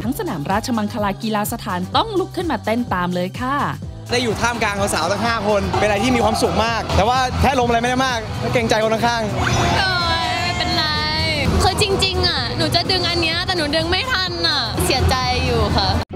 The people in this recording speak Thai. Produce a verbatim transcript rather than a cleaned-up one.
ทั้งสนามราชมังคลากีฬาสถานต้องลุกขึ้นมาเต้นตามเลยค่ะได้อยู่ท่ามกลางสาวทั้งห้าคนเป็นอะไรที่มีความสุขมากแต่ว่าแค่ลมอะไรไม่ได้มากเกรงใจคนข้างๆไม่เป็นไรคือจริงๆอ่ะหนูจะดึงอันเนี้ยแต่หนูดึงไม่ทันอ่ะเสียใจอยู่ค่ะ